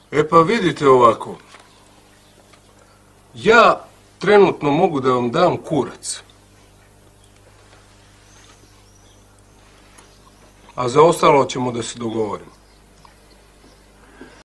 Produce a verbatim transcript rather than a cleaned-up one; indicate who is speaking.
Speaker 1: E pa vidite ovako. Ja trenutno mogu da vam dam kurac. A za ostalo ćemo da se dogovorimo.